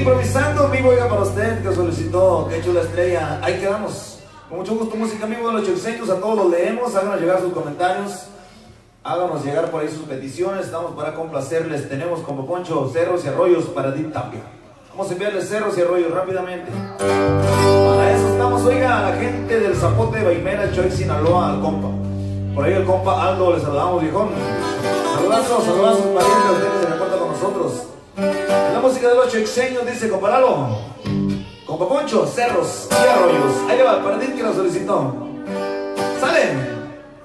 Improvisando en vivo, oiga, para usted que solicitó, qué chula estrella. Ahí quedamos. Con mucho gusto, música en vivo de los Choxeños. A todos los leemos, háganos llegar sus comentarios, háganos llegar por ahí sus peticiones. Estamos para complacerles. Tenemos como Poncho cerros y arroyos para Edith Tapia. Vamos a enviarles cerros y arroyos rápidamente. Para eso estamos, oiga, a la gente del Zapote de Baimera, Choix, Sinaloa, al compa. Por ahí el compa Aldo, le saludamos, viejón. Saludazos, saludazos, parientes, usted que se reporta con nosotros. La música de los Choxeños dice, compa Lalo, compa Poncho, cerros y arroyos. Ahí le va, para ti que lo solicitó. ¡Salen!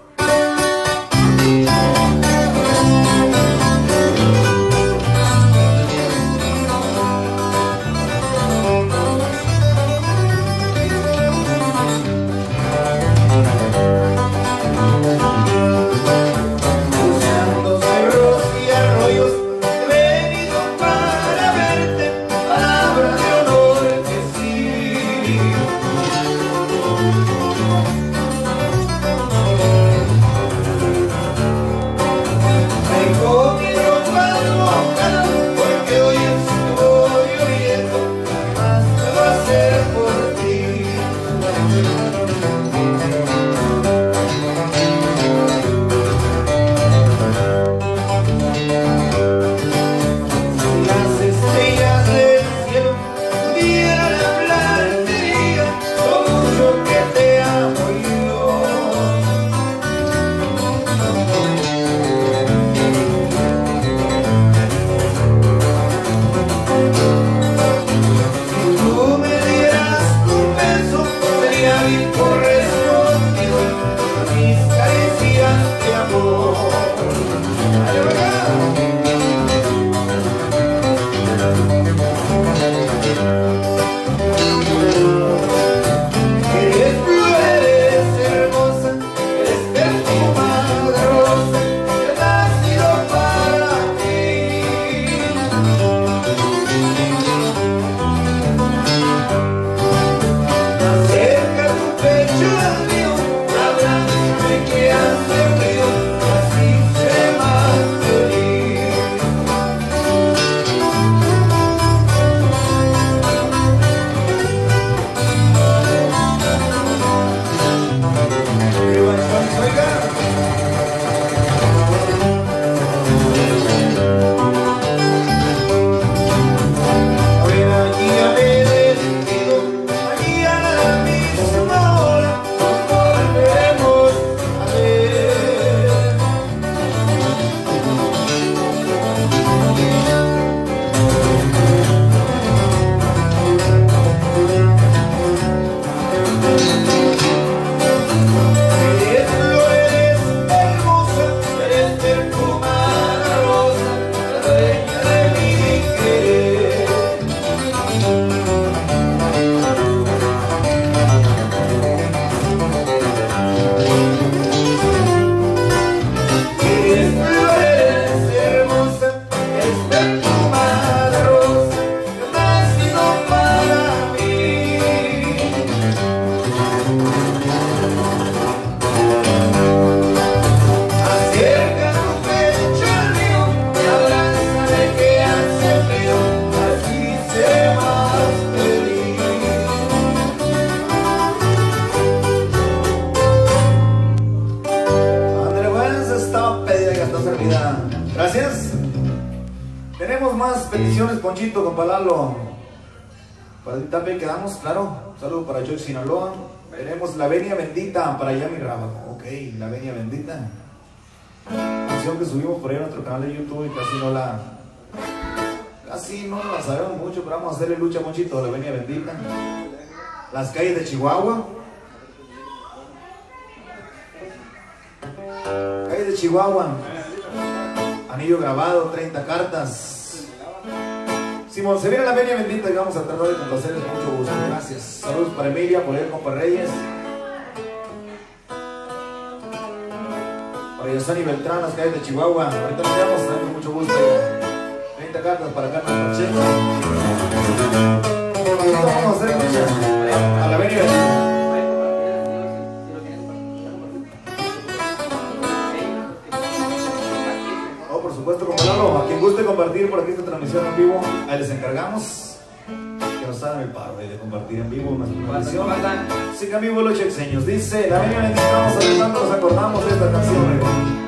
Gracias. Tenemos más peticiones, Ponchito, con Palalo. Para ti también quedamos, claro. Un saludo para Choix, Sinaloa. Tenemos La Venia Bendita para Yami Rábago. Ok, La Venia Bendita. Canción que subimos por ahí en nuestro canal de YouTube y casi no la sabemos mucho, pero vamos a hacerle lucha, Ponchito, La Venia Bendita. Las calles de Chihuahua. Calles de Chihuahua. Anillo grabado, 30 cartas. Simón, se viene La Venia Bendita y vamos a tratar de complacerles con mucho gusto. Gracias. Saludos para Emilia, por el compa Reyes. Para Yosani Beltrán, las calles de Chihuahua. Ahorita nos vemos, con mucho gusto. 30 cartas para Carlos Pacheco. Vamos a hacer lucha a La Venia Bendita. Por supuesto, como Lalo, a quien guste compartir por aquí esta transmisión en vivo, ahí les encargamos. nos hagan el paro de compartir en vivo una canción. Música en vivo los chexeños. Dice, la Venia Bendita, vamos a ver cuánto nos acordamos de esta canción.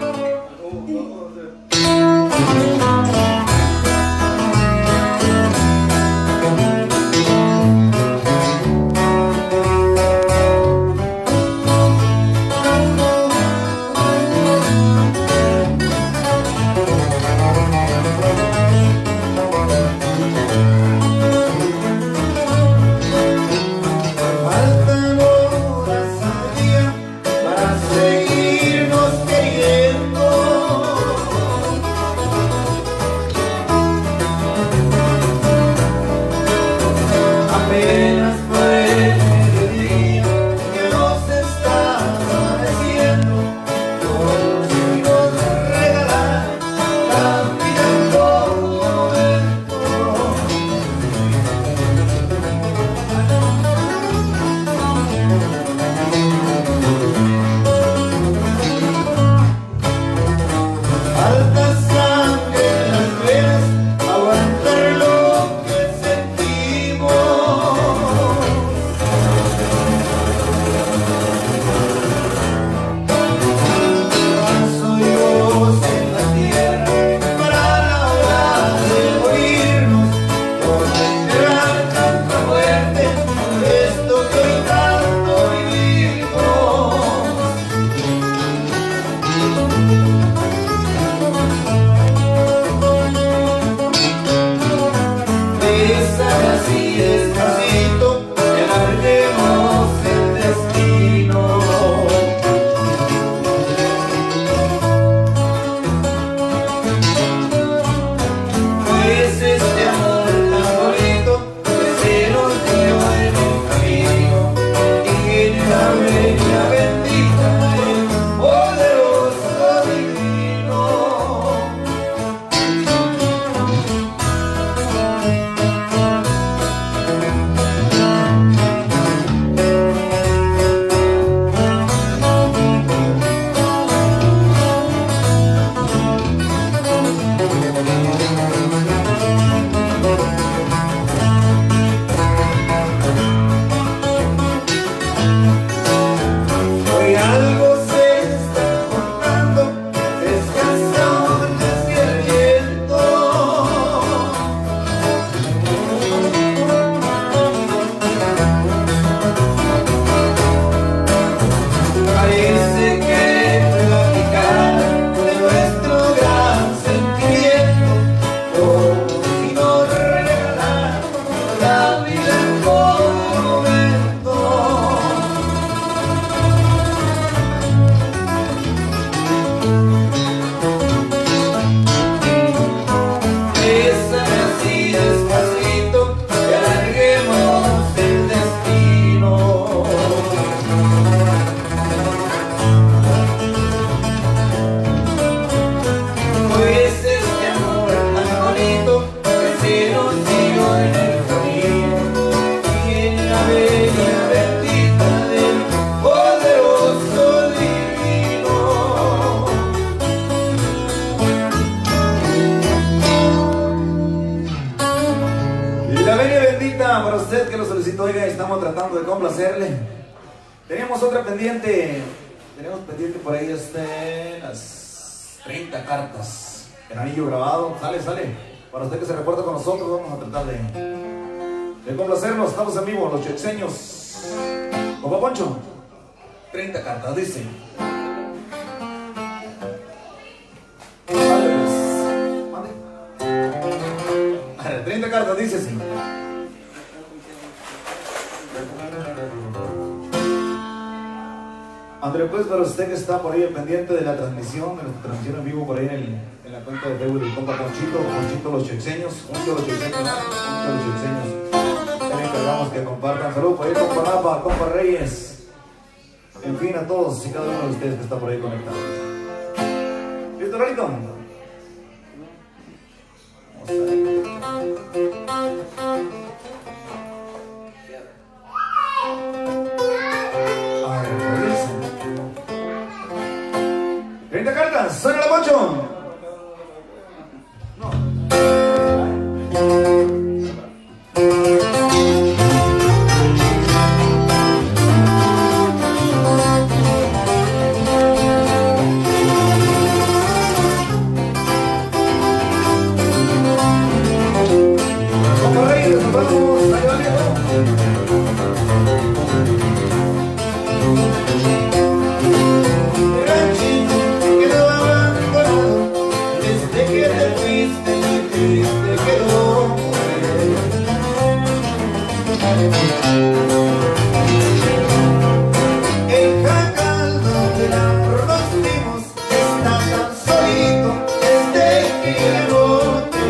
Para usted que lo solicitó, oiga, estamos tratando de complacerle. Teníamos otra pendiente, tenemos pendiente por ahí las 30 cartas en anillo grabado. Sale. Para usted que se reporta con nosotros, vamos a tratar de complacernos. Estamos en vivo, los chexeños. Compa Poncho, 30 cartas, dice. 30 cartas, dice así. André, pues para usted que está por ahí pendiente de la transmisión, de nuestra transmisión en vivo por ahí en la cuenta de Facebook del compa Ponchito los chexeños, muchos los chexeños. Ya le encargamos que compartan. Saludos por ahí, compa Napa, compa Reyes, en fin, a todos y cada uno de ustedes que está por ahí conectado. ¿Listo, Rarito? ¡Suena la Poncho! No. Rodríguez, nos vamos. Ahí va, viejo. El ranchito quedó abandonado desde que te fuiste, muy triste quedó. El jacal donde nos vimos está tan solito desde que llegó.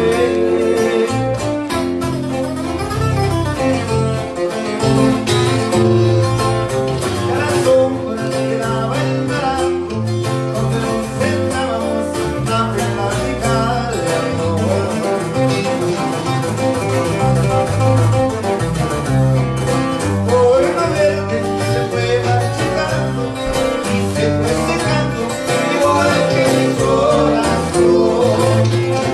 La sombra quedaba el naranjo donde nos sentábamos a platicar de amor. Por no verte se fue marchitando y se fue secando igual que mi corazón.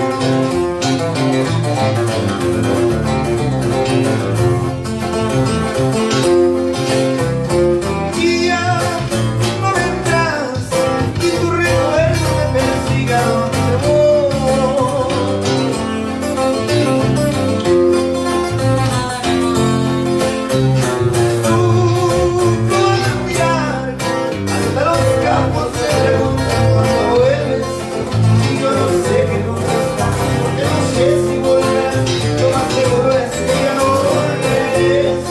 Y ya no vendrás y tu recuerdo me persiga donde voy. Al mirar hasta los campos me preguntan cuándo vuelves y yo no sé qué contestar, porque no sé si volverás. Lo más seguro es que ya no regreses.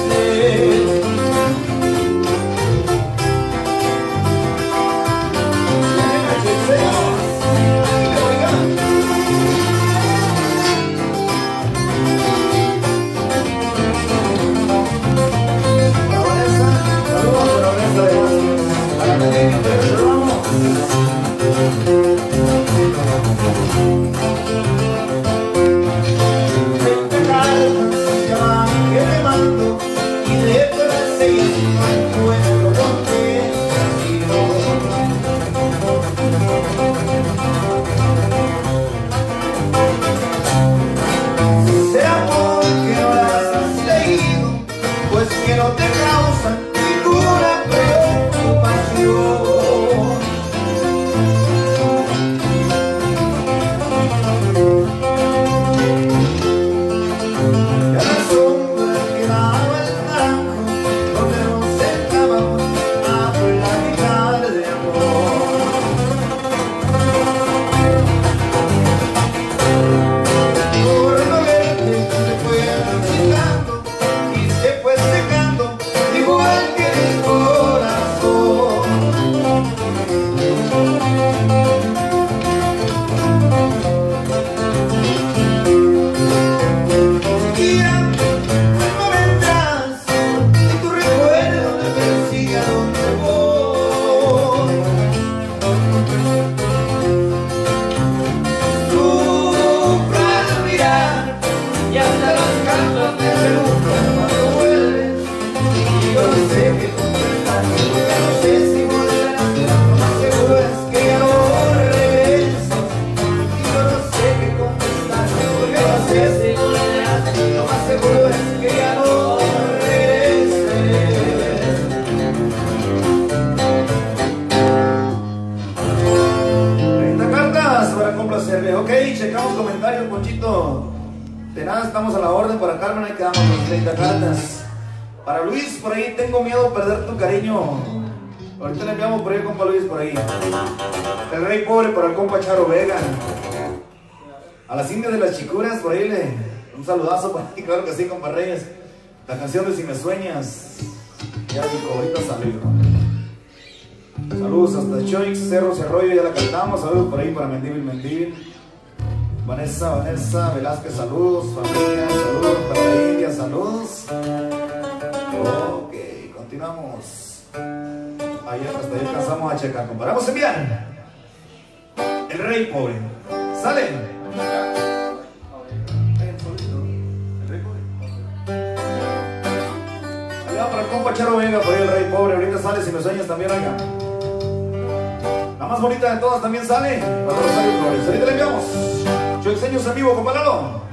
Será porque no las has leído, pues que no te causan ninguna preocupación. Y a la sombra quedaba el naranjo donde nos sentábamos a platicar de amor. Por no verte se fue marchitando y se fue secando igual que el corazón. Y ya no vendrás y tu recuerdo me persigue a donde voy. Sufro al mirar y hasta los cantos me preguntan cuándo vuelves y yo no sé qué contestar, porque no sé si volverás. Lo más seguro es que ya no regreses y yo no sé qué contestar, porque no sé si volverás. Lo más seguro es que ya no regreses. 30 cartas para complacerle. Ok, checamos comentarios, Ponchito. De nada, estamos a la orden. Para Carmen, ahí quedamos los 30 cartas. Para Luis, por ahí, tengo miedo de perder tu cariño. Ahorita le enviamos por ahí al compa Luis, por ahí. El rey pobre para el compa Charo Vega. A las indias de las chicuras, por ahí un saludazo para ti, claro que sí, compa Reyes. La canción de Si me sueñas. Ya dijo, ahorita salió. Saludos hasta Choix, Cerros y Arroyo, ya la cantamos. Saludos por ahí para Mendívil. Vanessa Velázquez, saludos. Familia, saludos para la India, saludos. Ok, continuamos. Ahí hasta ahí alcanzamos a checar. Comparamos enviar. El rey pobre. ¿Sale? Ahí va para el compa Charo Vega, por ahí el rey pobre. Ahorita sale Si me sueñas también, oiga. La más bonita de todas también sale. Para Rosario Flores. Ahorita le enviamos. Yo enseño en vivo, compa Lalo.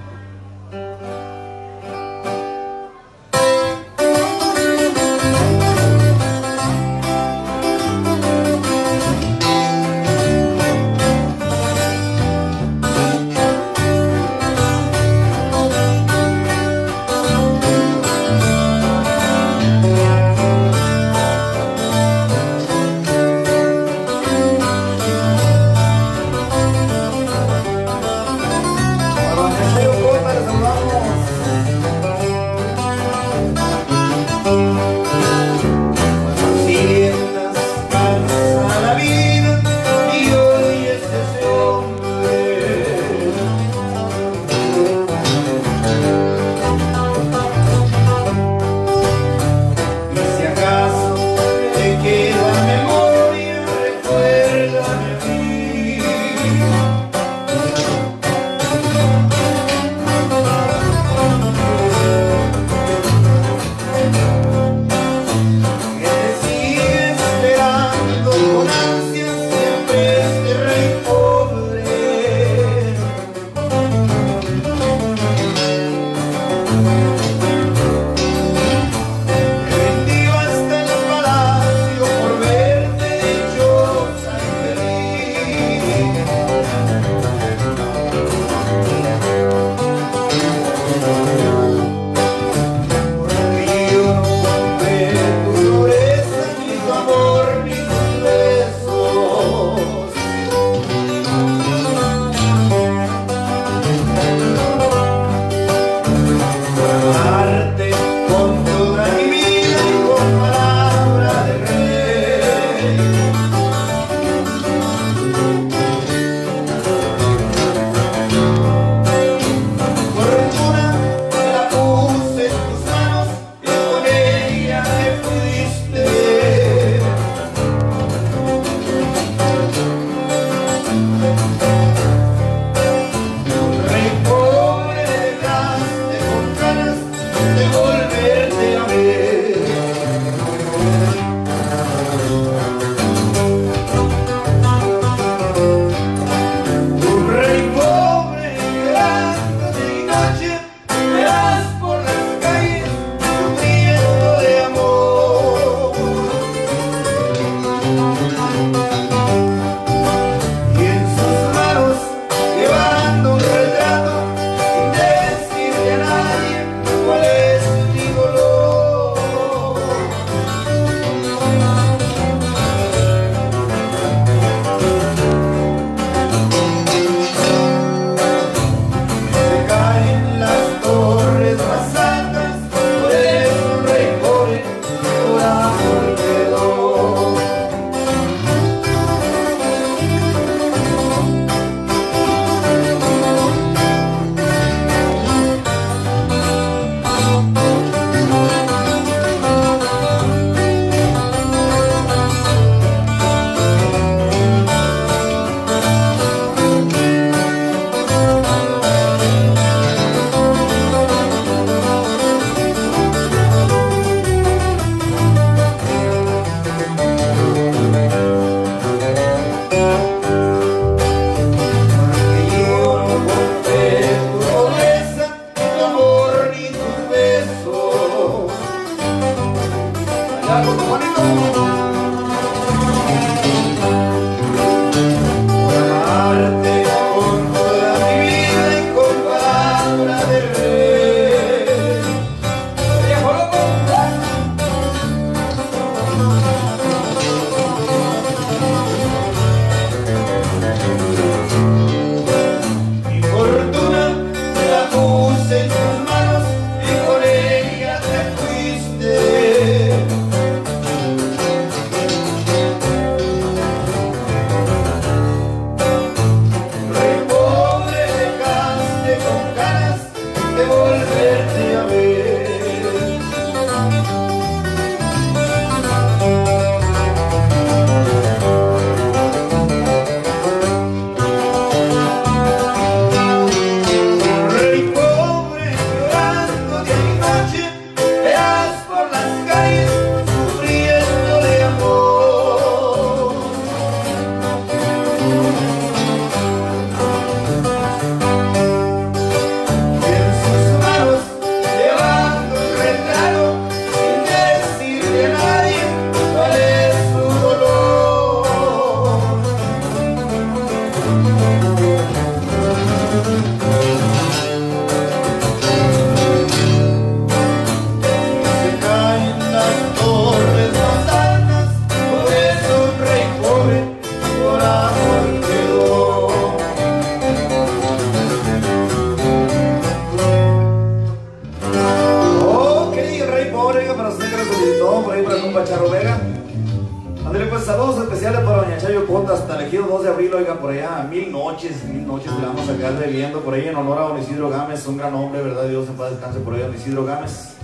Un gran hombre, ¿verdad? Dios en paz descanse por ahí, don Isidro Gámez.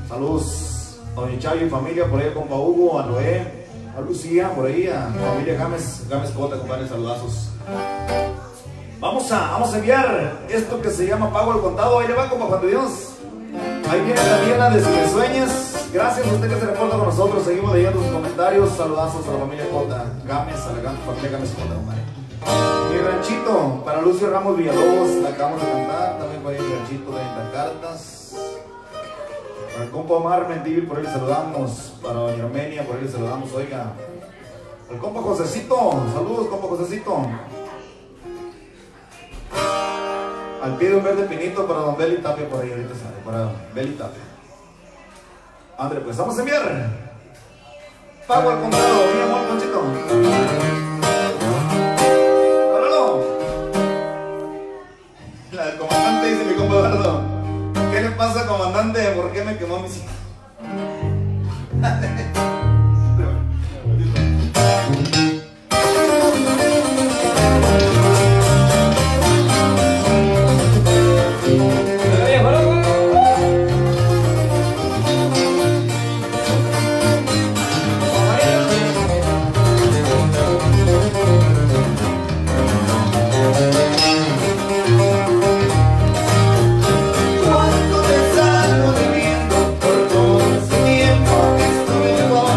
Saludos a don Chayo y familia, por ahí a compa Hugo, a Noé, a Lucía, por ahí a familia Gámez Cota, compadre, saludazos. Vamos a enviar esto que se llama Pago al Contado. Ahí le va, compa Juan de Dios. Ahí viene también la de Si Me Sueñas. Gracias a usted que se reporta con nosotros. Seguimos leyendo sus comentarios. Saludazos a la familia Cota Gámez, a la familia Gámez Cota, compadre. Mi ranchito, para Lucio Ramos Villalobos, la acabamos de cantar. También por ahí el ranchito de Cartas. Para el compa Omar Mendívil, por ahí le saludamos. Para doña Armenia, por ahí le saludamos. Oiga, el compa Josecito, saludos compa Josecito. Al pie de un verde pinito para don Beli Tapia, por ahí ahorita sale, para Beli Tapia. André, pues vamos a enviar Pago al Contado, mi amor, Conchito. La del comandante, dice mi compa Eduardo. ¿Qué le pasa, comandante? ¿Por qué me quemó mi hijos? Cuando te salgo de viento por todo ese tiempo que estuve con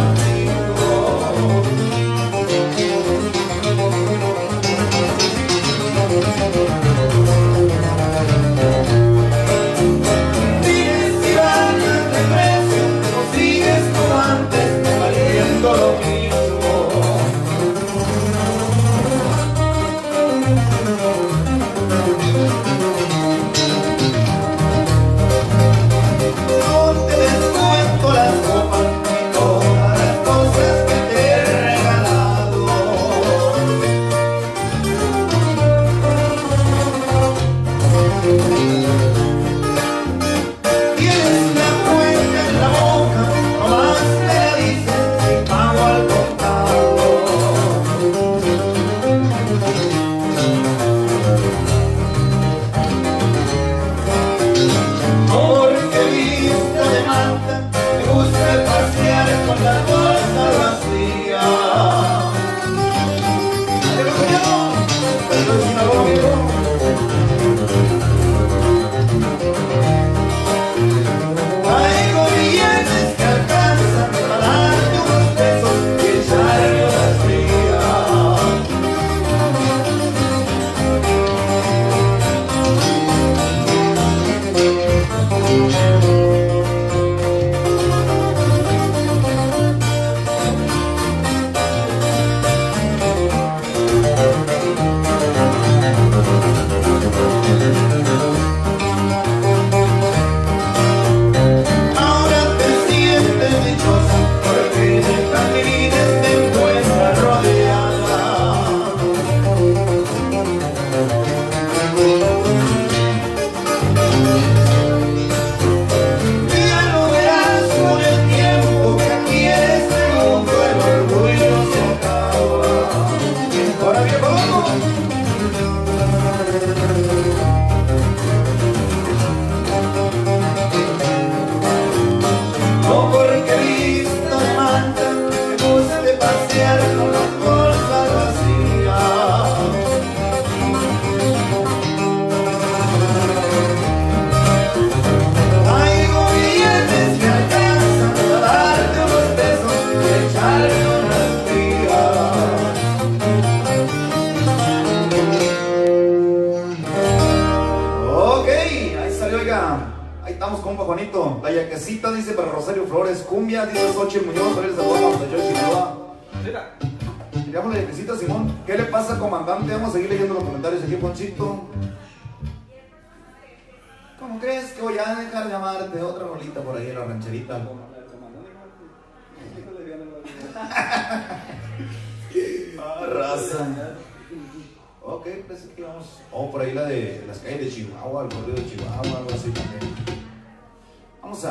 manta, me gusta pasear con la bolsa vacía. ¡Adiós, cuñado! ¡Esto es Sinaloa, amigo! Traigo billetes que alcanzan para darte unos pesos y echarme unas frías. Juanito, la yaquecita dice para Rosario Flores, cumbia dice Xochitl Muñoz, Flores de Guapa, donde yo Sinaloa. Tiramos la yaquecita, Simón. ¿Qué le pasa, comandante? Vamos a seguir leyendo los comentarios aquí, Ponchito. ¿Cómo crees que voy a dejar de amarte? Otra rolita por ahí en la rancherita. Raza. Ok, pues aquí vamos. Oh, por ahí la de las calles de Chihuahua, el corrido de Chihuahua, algo así también. Vamos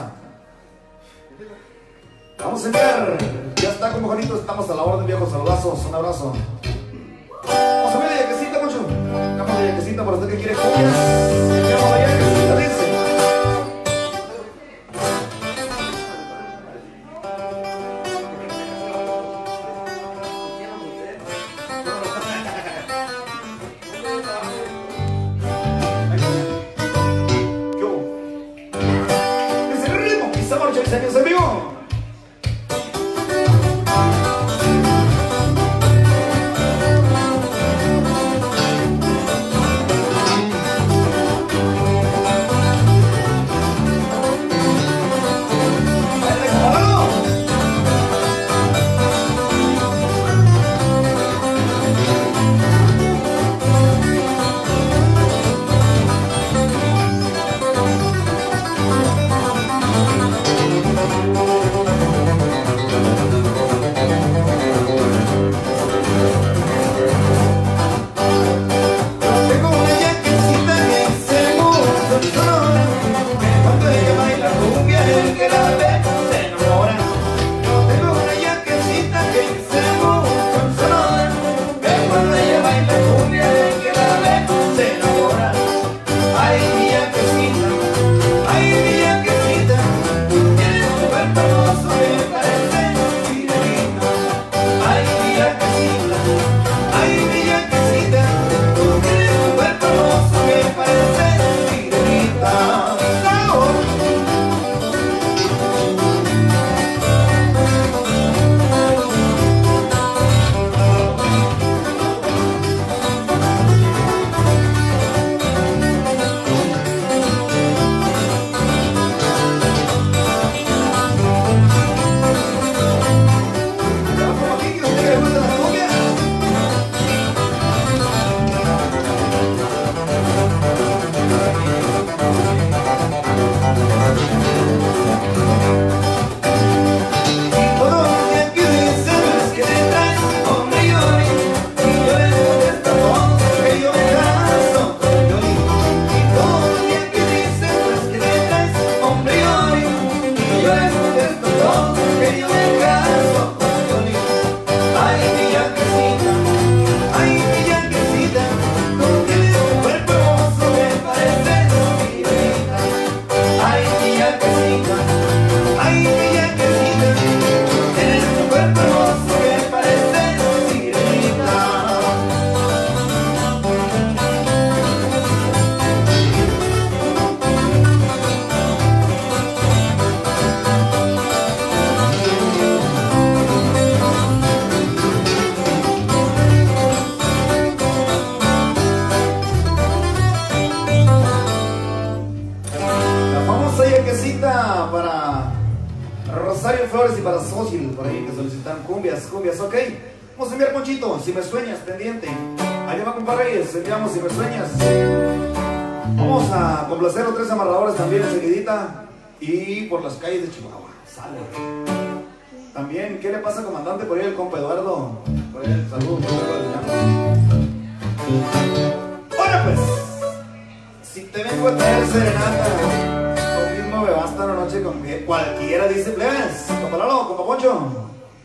a enviar. Ya está como Juanito, estamos a la orden, viejos saludazos. Un abrazo. Vamos a ver la yaquecita, Moncho. Vamos a la yaquecita para usted que quiere cumbias. Enviamos la yaquecita, dice. Señores en vivo. Rosario Flores y para Social, por ahí que solicitan cumbias, ok. Vamos a enviar Ponchito, Si Me Sueñas, pendiente. Allá va, compa Reyes, enviamos Si Me Sueñas. Vamos a complacer a 3 amarradores también enseguidita. Y por las calles de Chihuahua, sale. También, ¿qué le pasa, comandante? Por ahí el compa Eduardo. Por ahí el saludo. Ahora pues, si te vengo a traer serenata, lo mismo me basta una noche con cualquiera, dice plebes. Compa Lalo, compa Poncho.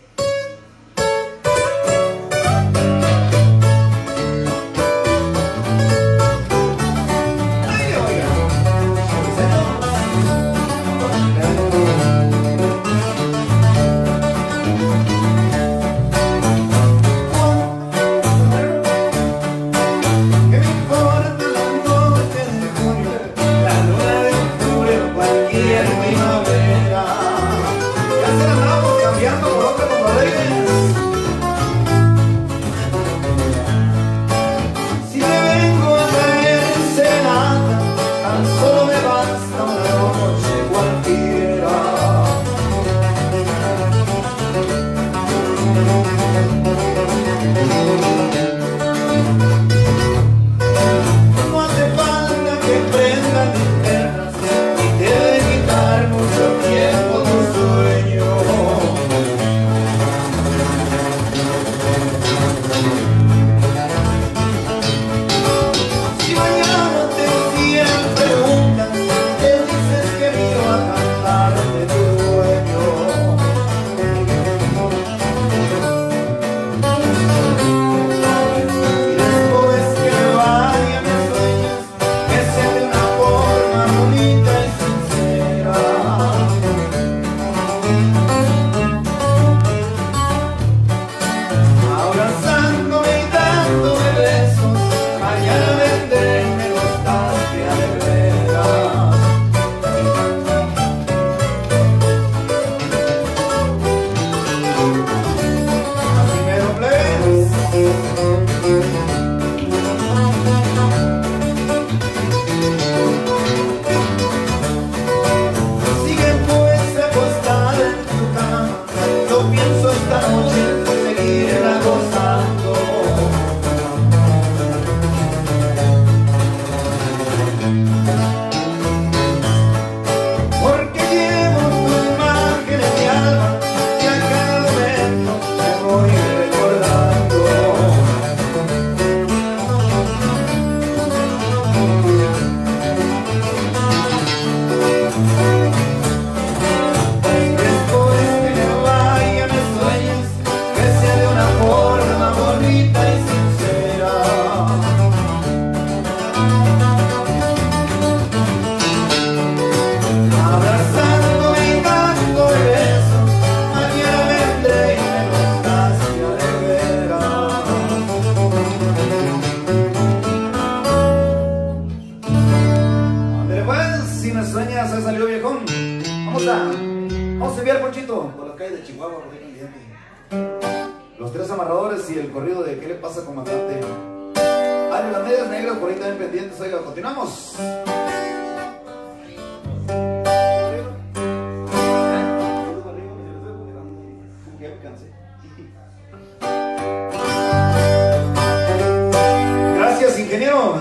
Gracias, ingeniero.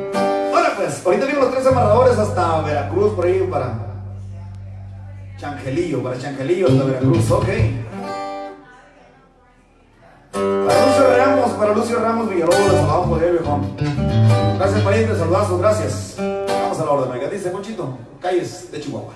Ahora pues, ahorita vienen los 3 amarradores hasta Veracruz, por ahí para Changelillo hasta Veracruz, ok. Para Lucio Ramos Villalobos, les saludamos por ahí, viejón. Gracias, parientes, saludazos, gracias. Vamos a la orden, oiga, dice Ponchito, calles de Chihuahua.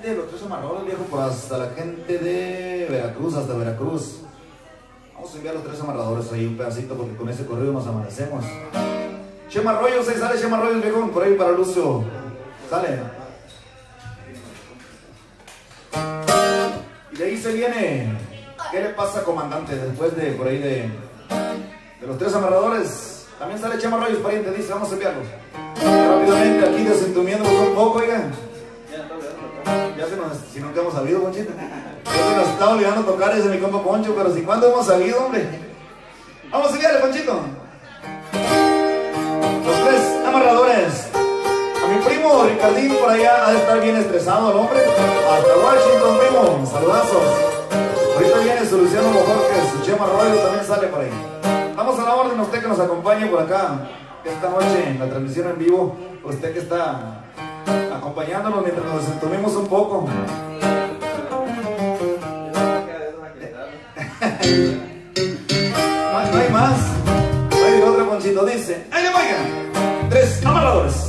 gente de los Tres Amarradores, viejo, por hasta la gente de Veracruz, hasta Veracruz. Vamos a enviar los Tres Amarradores ahí un pedacito porque con ese corrido nos amanecemos. Chema Arroyos, ahí sale Chema Arroyos, viejo, por ahí para Lucio. Sale. Y de ahí se viene. ¿Qué le pasa, comandante? Después de por ahí de los Tres Amarradores. También sale Chema Arroyos, pariente, dice, vamos a enviarlos. Rápidamente aquí desentumiéndonos un poco, oigan. Ya si nunca hemos sabido, Ponchito. Ya se nos está olvidando tocar ese mi compa Poncho, pero si cuándo hemos sabido, hombre. Vamos a enviarle, Ponchito. Los Tres Amarradores. A mi primo Ricardín por allá ha de estar bien estresado el hombre. Hasta Washington, primo. Saludazos. Ahorita viene Solución Bojorques, su Chema Arroyo también sale por ahí. Vamos a la orden, usted que nos acompañe por acá esta noche en la transmisión en vivo, usted que está acompañándonos mientras nos desentumimos un poco. No hay más. No hay otro, Ponchito, dice. ¡Ahí le oigan! Tres Amarradores.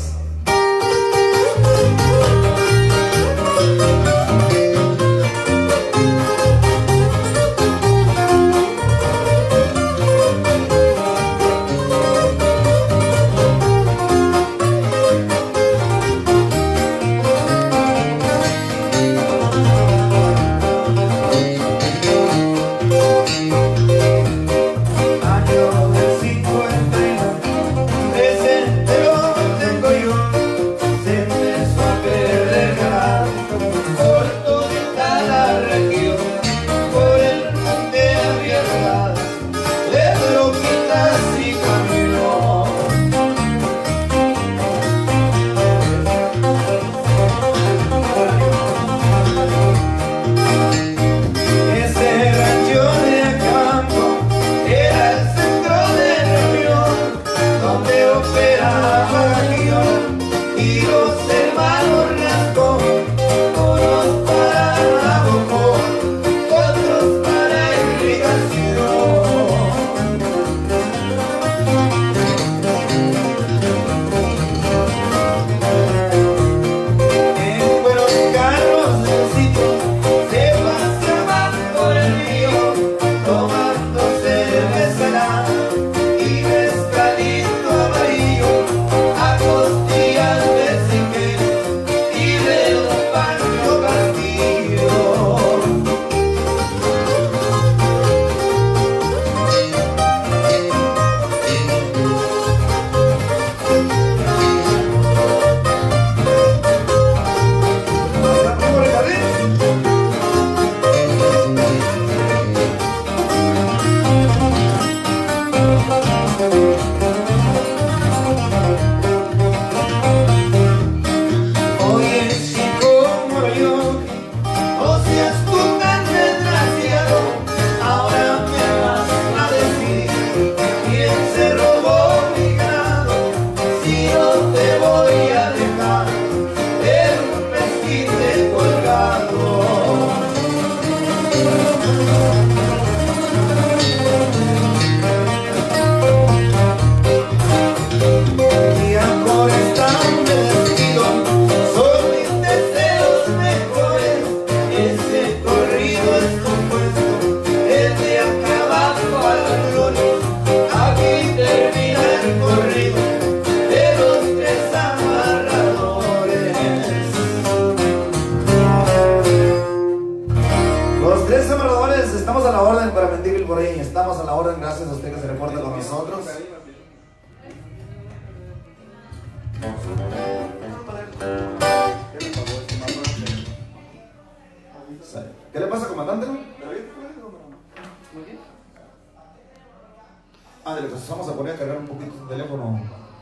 ¿Qué le pasa, comandante? Ándale, pues vamos a poner a cargar un poquito el teléfono.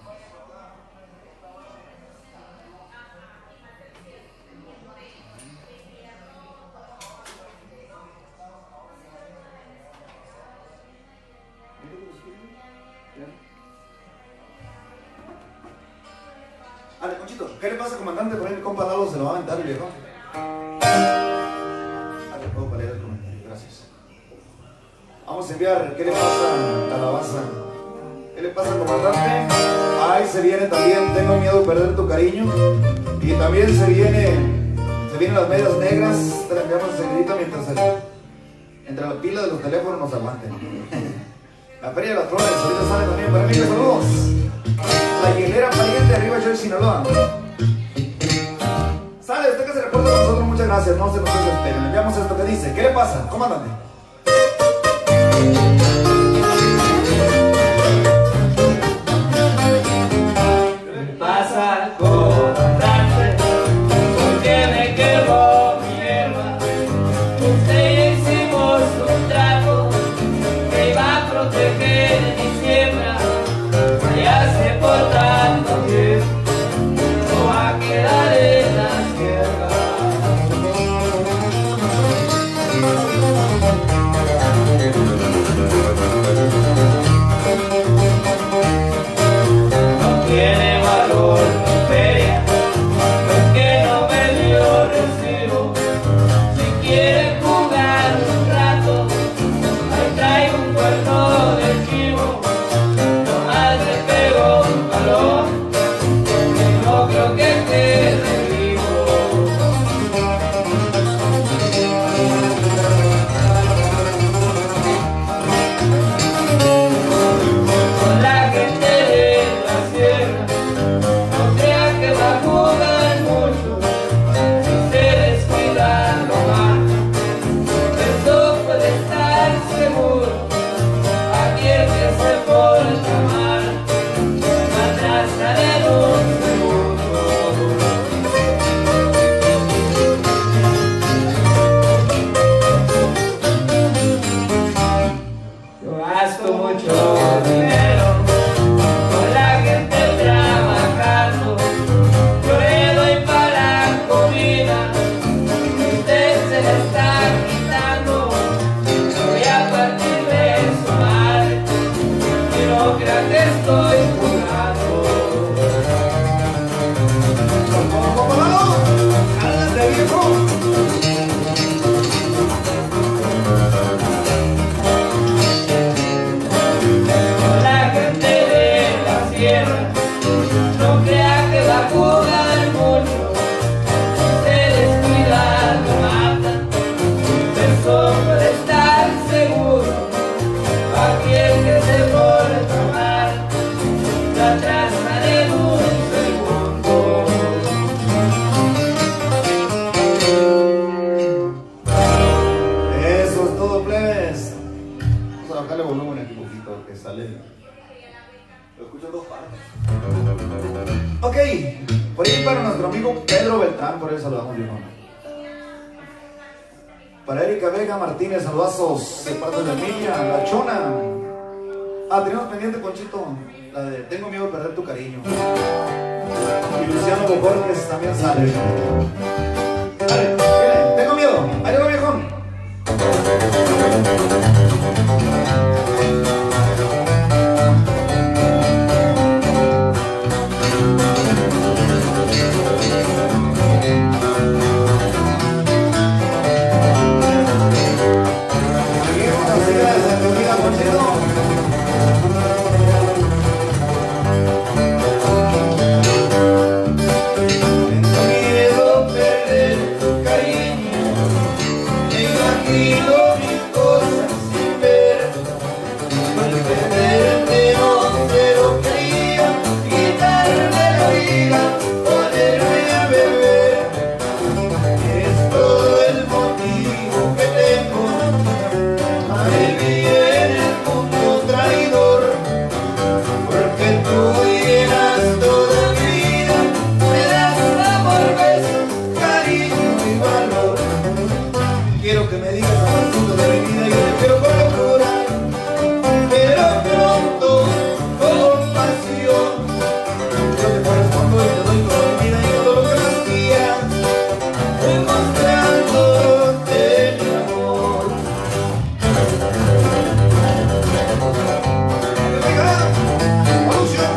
Ándale, Conchito, ¿qué le pasa, comandante? Por ahí mi compa Lalo se lo va a aventar el viejo. Gracias. Vamos a enviar, ¿qué le pasa, calabaza? ¿Qué le pasa, comandante? Ay, se viene también, tengo miedo de perder tu cariño. Y también se viene vienen las medias negras, te la enviamos enseguidita mientras entre la pila de los teléfonos nos aguanten. La Feria de las Flores, ahorita sale también para mí, saludos. La hielera pariente arriba, yo de Sinaloa. Sale, usted que se reporta con nosotros, muchas gracias, no se nos desesperen. Enviamos esto que dice, ¿qué le pasa? Comandante. ¿Qué me pasa, comandante? ¿Por qué me quemó mi hierba? Usted y yo hicimos un trato que iba a proteger mi siembra. Váyase por tanto tiempo, no va a quedar en la tierra. No tiene valor mi feria, porque no me dio recibo. Si quiere jugar un rato, ahí traigo un cuerno de chivo. Nomás le pego un balón, que no creo que quede vivo. Con la gente de la sierra, no crea que va a jugar mucho. Si se descuida lo mata, eso puede estar seguro. Aquí el que se porta mal, atrás en un segundo. Yo gasto mucho dinero con la gente trabajando. Yo le doy para la comida, usted se la está quitando. Voy a partirle su madre, y no crea que estoy jugando. ¡Comandado! ¡Jálate, viejo! Con la gente de la sierra, no crea que va a jugar mucho. Si se descuida lo mata, eso puede estar seguro. Aquí el que se porta mal, lo atrasan en un segundo. Eso es todo, plebes. Vamos a bajarle volumen aquí un poquito, que sale. Lo escucho en dos partes. Ok, por ahí para nuestro amigo Pedro Beltrán, por ahí saludamos, viejo. Para Erika Vega Martínez, saludazos de parte de Emilia, La Chona. Ah, tenemos pendiente, Ponchito, la de Tengo miedo de perder tu cariño. Y Luciano Bocorques también sale. Dale, miren, tengo miedo. Ahí va, viejón. Tengo miedo perder tu cariño, me imagino mil cosas sin ver. Al perderte no se lo creía, quitarme la vida, ponerme a beber. Es todo el motivo que tengo para vivir en el mundo traidor, porque tú llenas toda mi vida, me das amor, besos, cariño y valor. Quiero que me digas amorcito de mi vida, yo te quiero con locura. Pero pronto, con pasión, Yo te correspondo y te doy toda mi vida y todo lo que más quieras. demostrándote mi amor. Venga, evolución.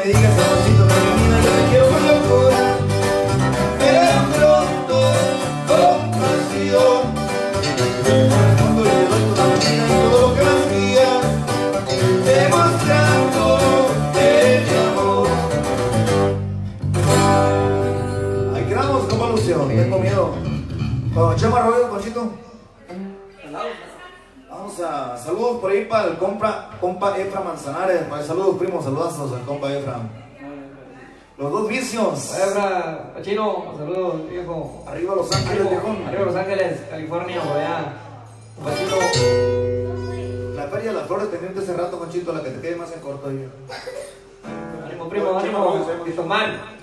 digas amorcito de mi vida, yo te quiero con locura. Pero pronto, con pasión, respondo y te doy toda mi vida y todo lo que más guía, demostrando mi amor. Ahí quedamos, compa Lucio, tengo miedo. Con Chema Arroyo, Conchito. Vamos a saludos por ahí para el compa Efra Manzanares. Saludos, primos, saludazos al compa Efra. Los dos vicios. Efra, Pachino, saludos, viejo. Arriba Los Ángeles, viejón. Arriba Los Ángeles, California, por allá. Pachino. La feria de las flores pendiente hace rato, Conchito, la que te quede más en corto. Ánimo, primo, ánimo. Listo, mal.